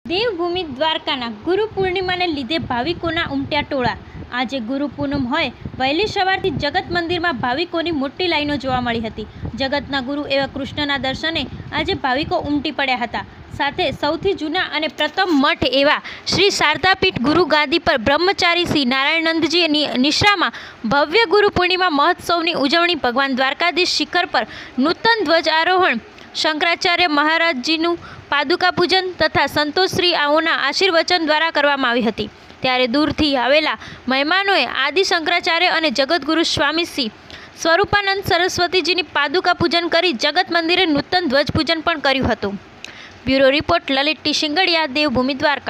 દેવભૂમિ દ્વારકાના ગુરુ પૂર્ણિમાને લીધે ભાવિકોના ઉમટ્યા ટોળા। આજે ગુરુ પૂનમ હોય વહેલી સવારથી જગત મંદિરમાં ભાવિકોની મોટી લાઈનો જોવા મળી હતી। જગતના ગુરુ એવા કૃષ્ણના દર્શને આજે ભાવિકો ઉમટી પડ્યા હતા। સાથે સૌથી જૂના અને પ્રથમ મઠ એવા શ્રી શારદાપીઠ ગુરુ ગાદી પર બ્રહ્મચારી શ્રી નારાયણનંદજી નિશ્રામાં ભવ્ય ગુરુ પૂર્ણિમા મહોત્સવની ઉજવણી ભગવાન દ્વારકાધીશ શિખર પર નૂતન ધ્વજ આરોહણ, શંકરાચાર્ય મહારાજજીનું પાદુકા પૂજન તથા સંતોષશ્રી आओના આશીર્વચન દ્વારા કરવામાં આવી હતી। ત્યારે દૂરથી આવેલા મહેમાનોએ આદિ શંકરાચાર્ય અને જગતગુરુ સ્વામી શ્રી સ્વરૂપાનંદ સરસ્વતીજીની પાદુકા પૂજન કરી જગત મંદિરે નૂતન ધ્વજ પૂજન પણ કર્યું હતું। Bureau report Lalit T Singadiya, Devbhoomi Dwarka.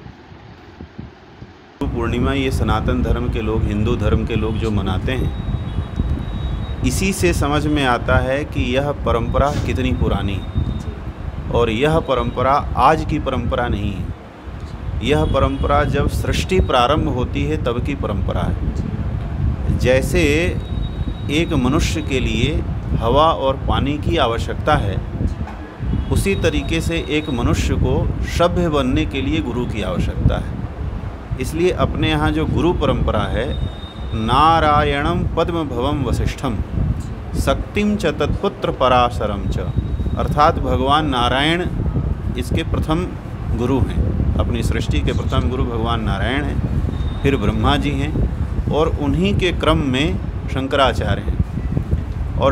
पूर्णिमा ये सनातन धर्म के लोग, हिंदू धर्म के लोग जो मनाते हैं, इसी से समझ में आता है कि यह परंपरा कितनी पुरानी और यह परंपरा आज की परंपरा नहीं है। यह परंपरा जब सृष्टि प्रारंभ होती है तब की परंपरा है। जैसे एक मनुष्य के लिए हवा और पानी की आवश्यकता है, उसी तरीके से एक मनुष्य को सभ्य बनने के लिए गुरु की आवश्यकता है। इसलिए अपने यहाँ जो गुरु परंपरा है, नारायणम पद्म भवम वसिष्ठम शक्तिम च तत्पुत्र पराशरम च, अर्थात भगवान नारायण इसके प्रथम गुरु हैं। अपनी सृष्टि के प्रथम गुरु भगवान नारायण हैं, फिर ब्रह्मा जी हैं और उन्हीं के क्रम में शंकराचार्य हैं। और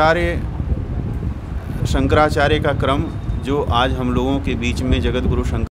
शंकराचार्य का क्रम जो आज हम लोगों के बीच में जगत गुरु शंकर